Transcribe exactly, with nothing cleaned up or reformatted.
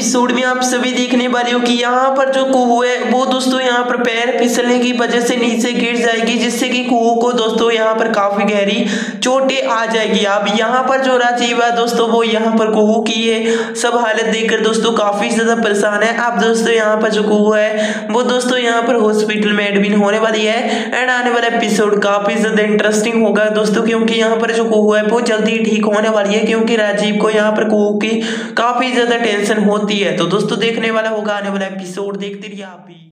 Episode में आप सभी देखने वाले हो कि यहाँ पर जो कुहू है वो दोस्तों यहाँ पर पैर फिसलने की वजह से नीचे गिर जाएगी, जिससे कि कुहू को दोस्तों यहाँ पर काफी गहरी चोटें आ जाएगी। अब यहाँ पर जो राजीव है दोस्तों वो यहाँ पर कुहू की ये सब हालत देखकर दोस्तों काफी ज्यादा परेशान है। अब दोस्तों यहाँ पर जो कुहू है वो दोस्तों यहाँ पर हॉस्पिटल में एडमिट होने वाली है एंड आने वाला एपिसोड काफी ज्यादा इंटरेस्टिंग होगा दोस्तों, क्योंकि यहाँ पर जो कुहू है वो जल्दी ठीक होने वाली है, क्योंकि राजीव को यहाँ पर कुहू की काफी ज्यादा टेंशन होती है। तो दोस्तों देखने वाला होगा आने वाला एपिसोड, देखते रहिए आप भी।